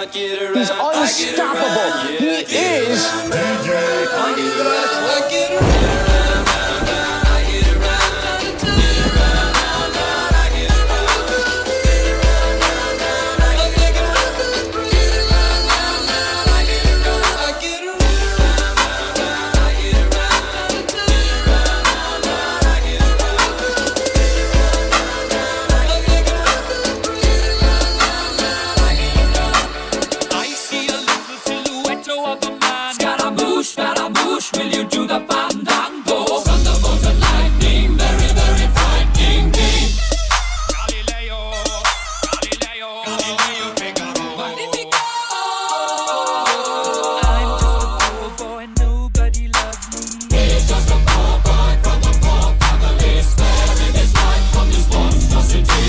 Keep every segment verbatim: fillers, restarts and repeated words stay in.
He's unstoppable. He is D J Thunderstorm. Will you do the fandango? Thunderbolt and lightning, very, very frightening me. Galileo, Galileo, Galileo Figaro. Magnifico! I'm just a poor boy, nobody loves me. He's just a poor boy from a poor family, sparing his life from this monstrosity.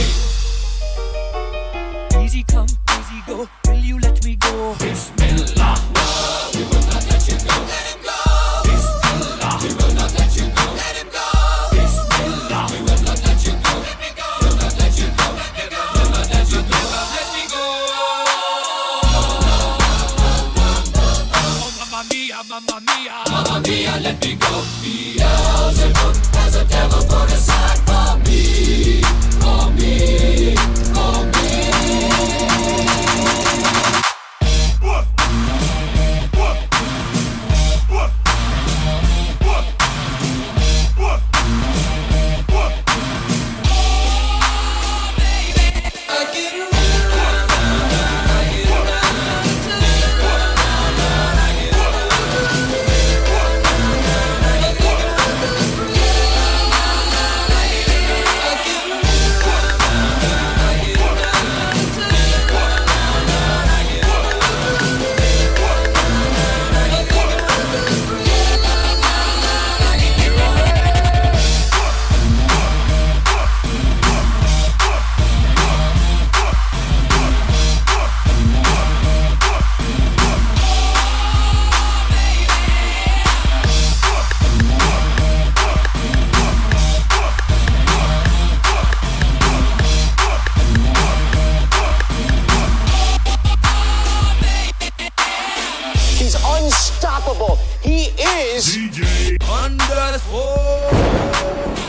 Easy come, easy go, will you let me go? Bismillah, no, we will not let you go. Let him go! We will not let you go. Let him go. Bismillah. We will not let you go. Let me go. We'll not let you go. Let me go. We'll not let you go. Let me go. Oh, mamma mia, mamma mia, mamma mia, let me go. Beelzebub has a devil put aside for me, for me, for me. unstoppable. He is D J Thunderstorm.